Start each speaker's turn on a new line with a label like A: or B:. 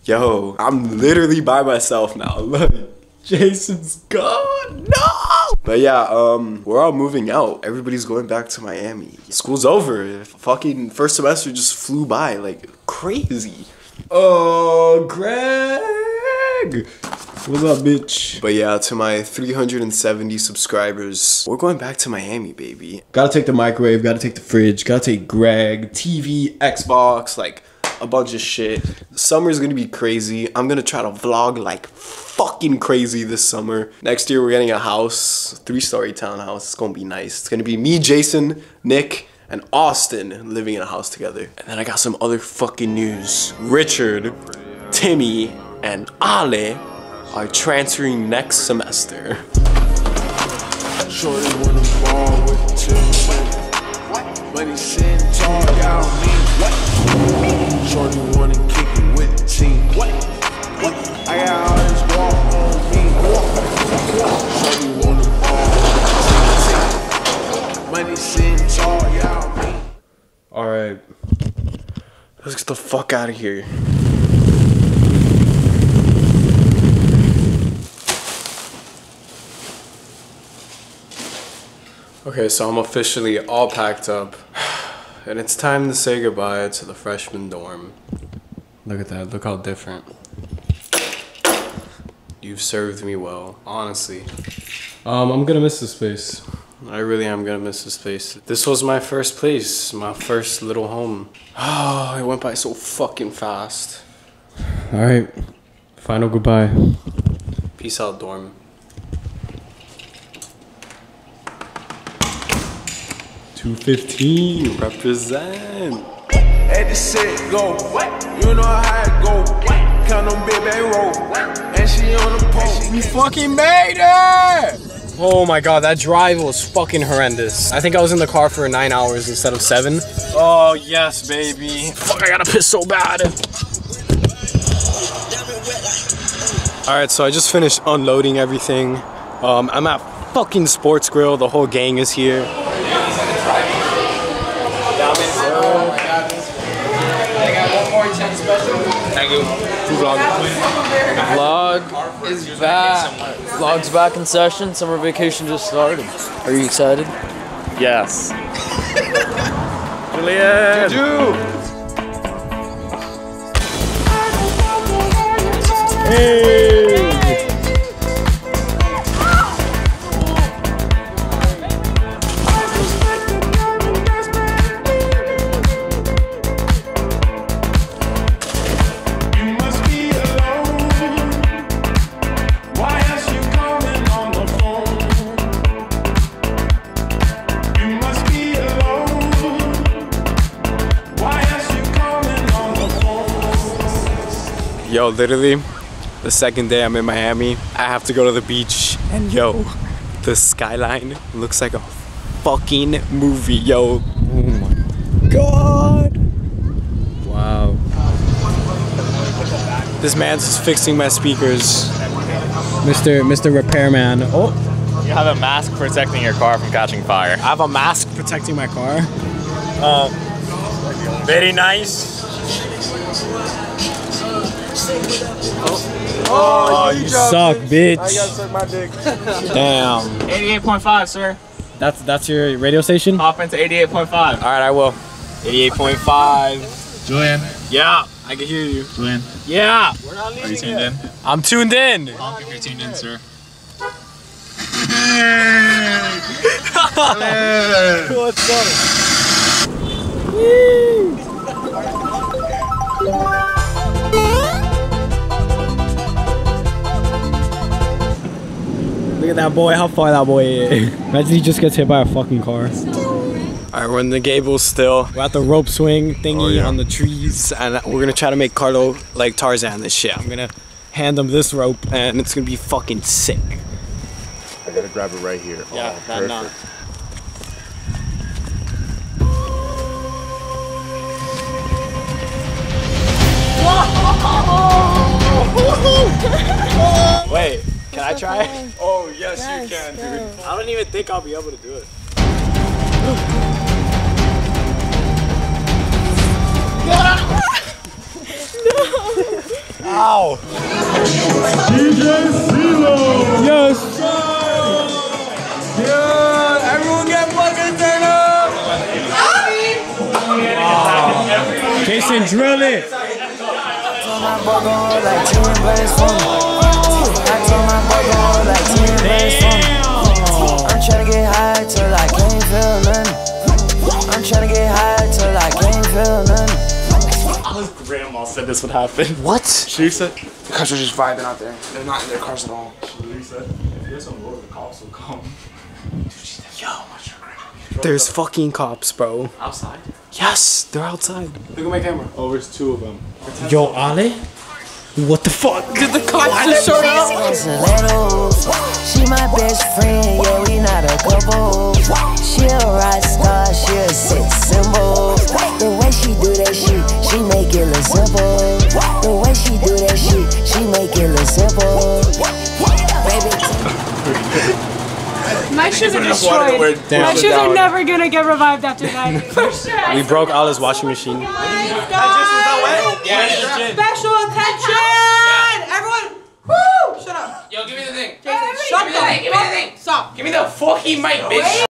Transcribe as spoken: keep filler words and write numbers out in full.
A: Yo, I'm literally by myself now. Look, Jason's gone. No! But yeah, um, we're all moving out. Everybody's going back to Miami. School's over. Fucking first semester just flew by like crazy. Oh, Greg! What's up, bitch? But yeah, to my three hundred seventy subscribers, we're going back to Miami, baby. Gotta take the microwave, gotta take the fridge, gotta take Greg, T V, Xbox, like a bunch of shit. Summer's gonna be crazy. I'm gonna try to vlog like fucking crazy this summer. Next year, we're getting a house, three-story townhouse. It's gonna be nice. It's gonna be me, Jason, Nick, and Austin living in a house together. And then I got some other fucking news. Richard, Timmy, and Ale are transferring next semester.
B: Shorty wanna ball with two money sitting tall down me. Shorty wanna kick it with the team. I got all this walk on me. Shorty wanna ball with the team. Money sitting tall down me.
A: Alright. Let's get the fuck out of here. Okay, so I'm officially all packed up, and it's time to say goodbye to the freshman dorm. Look at that, look how different. You've served me well, honestly. Um, I'm gonna miss this place. I really am gonna miss this place. This was my first place, my first little home. Oh, it went by so fucking fast. Alright, final goodbye. Peace out, dorm. two fifteen, represent.
B: At the set go, you know how it go. Count on big bang roll, and she on the pole.
A: We fucking made it! Oh my god, that drive was fucking horrendous. I think I was in the car for nine hours instead of seven. Oh yes, baby. Fuck, I gotta piss so bad. Alright, so I just finished unloading everything. Um, I'm at fucking Sports Grill. The whole gang is here.
C: Thank you.
A: Vlog.
C: Vlog is back. Vlog's back in session. Summer vacation just started. Are you excited?
A: Yes. Julian! Juju! Hey! Yo, literally, the second day I'm in Miami, I have to go to the beach, and yo, the skyline looks like a fucking movie, yo. Oh my god. Wow. This man's just fixing my speakers. Mister Mister Repairman. Oh.
D: You have a mask protecting your car from catching fire.
A: I have a mask protecting my car.
D: Uh, very nice.
A: Oh, oh you, you suck, bitch. I gotta suck my dick. Damn.
D: eighty-eight point five, sir.
A: That's that's your radio station?
D: Hop into eighty-eight point five.
A: Alright, I will. eighty-eight point five.
D: Julian.
A: Yeah, I can hear you.
D: Julian.
A: Yeah.
D: We're not leaving. Are you tuned yet. in?
A: I'm tuned in.
D: Honk if you're tuned in, sir.
A: What's up? Look at that boy, how far that boy is. Imagine he just gets hit by a fucking car. Alright, we're in the Gables still. We're at the rope swing thingy oh, yeah. on the trees. And we're gonna try to make Carlo like Tarzan this shit. I'm gonna hand him this rope and it's gonna be fucking sick.
E: I gotta grab it right here.
A: Yeah,
E: oh,
A: that knot. Wait, can I try? Oh, yes, yes you can, dude. Go. I don't even think I'll be able to do it. Ow.
C: Yes.
A: Yeah, everyone get fucking turned up.
C: Jason, drill it.
F: I'm tryna get high till I can't feel nothing. I'm tryna get high till I can't feel nothing.
E: His grandma said this would happen.
A: What?
E: She said.
G: Because they're just vibing out there. They're not in their cars at all.
E: She said. If there's some road, the cops will come.
A: There's fucking cops, bro.
E: Outside?
A: Yes, they're outside.
G: Look at my camera.
E: Oh, there's two of them.
C: Yo, Ale? What the fuck?
F: Did the cops just show up? She my best friend, yeah, we not a couple. She a rock star, she a sex symbol. The way she do that shit, she make it look simple. The way she do that shit, she make it look simple. Baby.
H: My shoes are destroyed. My shoes are never gonna get revived after that. For sure.
A: We broke Alice's washing machine.
H: Special attention! Everyone, woo! Shut up.
I: Yo, give me the thing.
H: Jason, shut the fuck. Stop.
I: Give me the fucking mic, bitch.